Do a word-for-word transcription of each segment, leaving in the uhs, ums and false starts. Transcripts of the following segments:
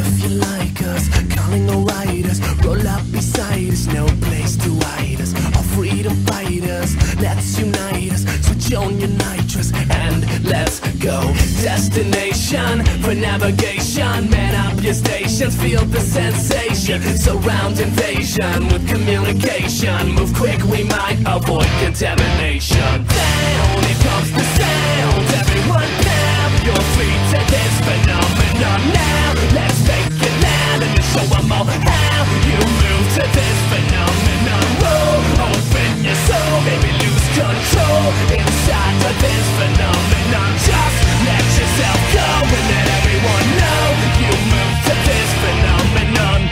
If you like us, calling all riders, roll up beside us, no place to hide us. All freedom fighters, let's unite us. Switch on your nitrous and let's go. Destination for navigation. Man up your stations, feel the sensation. Surround invasion with communication. Move quick, we might avoid contamination. Down, here comes the sound. Everyone pound your feet to this phenomenon now. Let's make it loud and show them all how you move to this phenomenon. Whoa, open your soul, baby, lose control inside of this phenomenon. Just let yourself go and let everyone know you move to this phenomenon.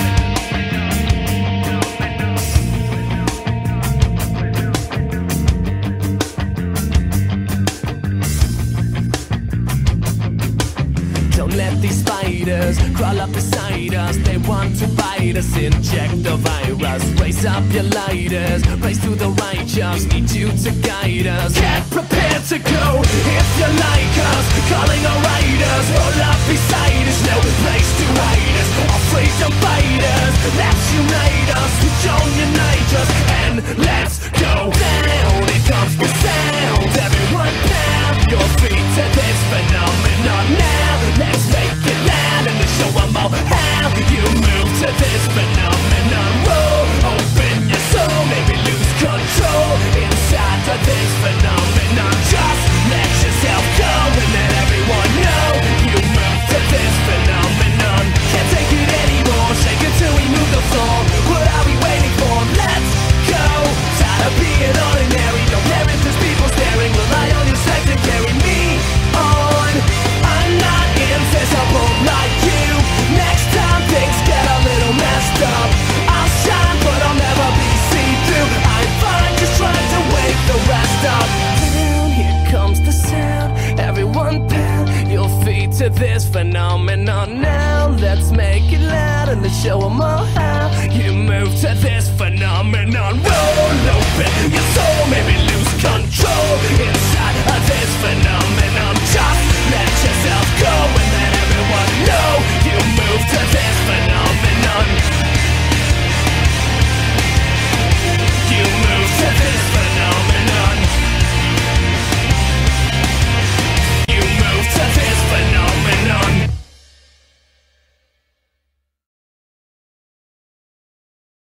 Don't let these fighters crawl up beside us. They want to bite us, inject the virus. Raise up your lighters, race to the righteous. Need you to guide us. Get prepared to go if you like us. Calling our riders, roll up beside us. No place to hide us. All freedom fighters, let's unite us. Switch on your nitrous and let's go down. Here comes the sound. Everyone pound your feet to this phenomenon now. Let's make it loud and show them all how you move to this phenomenon. Whoa, open your soul, maybe lose control inside of this phenomenon. Just let yourself go and let everyone know you move to this phenomenon. Can't take it anymore, shake it till we move the floor. What are we waiting for? Let's go. Tired of being ordinary, don't care if there's people staring. Rely on your strength to carry me on. I'm not invisible like you. Next time things get a little messed up, I'll shine but I'll never be see-through. I'm fine just trying to wake the rest up. Down, here comes the sound. Everyone pound your feet to this phenomenon now. Let's make it loud and let's show them all how you move to this phenomenon. Roll open your